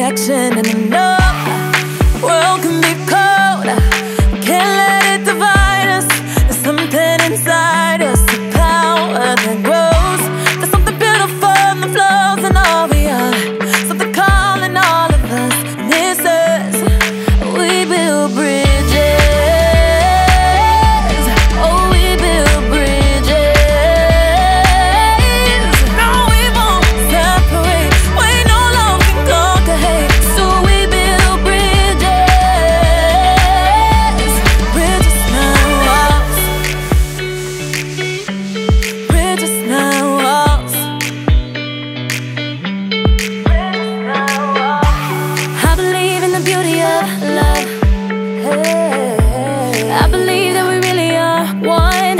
connection. And I know world can be cold, can't let it divide us. There's something inside us, the power that grows. There's something beautiful in the flows and all we are, something calling all of us. And it says we build bridges. Oh, we build bridges. No, we won't separate. We no longer can conquer hate. So we build bridges. Bridges now walls. Bridges now walls. I believe in the beauty of love. I believe that we really are one.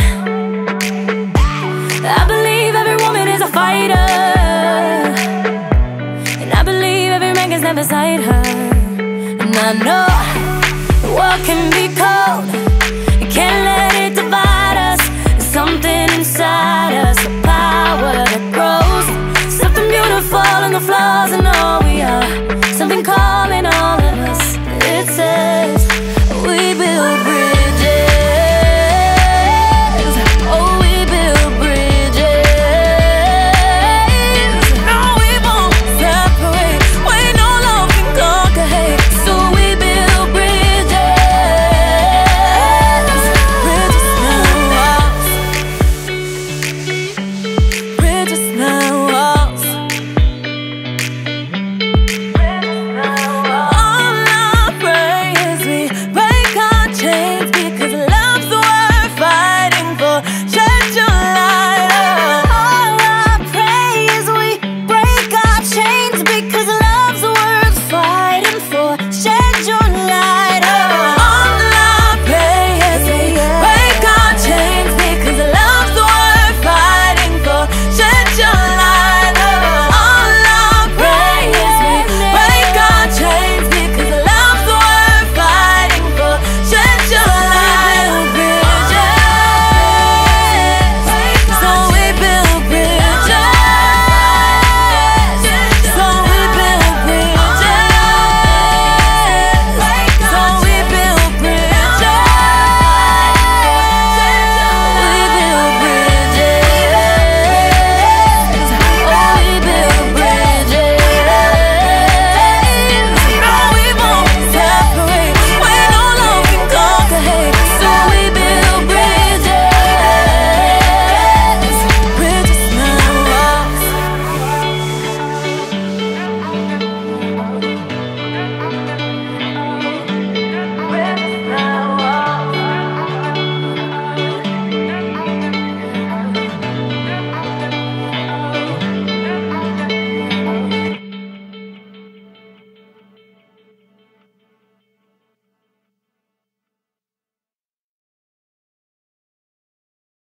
I believe every woman is a fighter, and I believe every man can stand beside her. And I know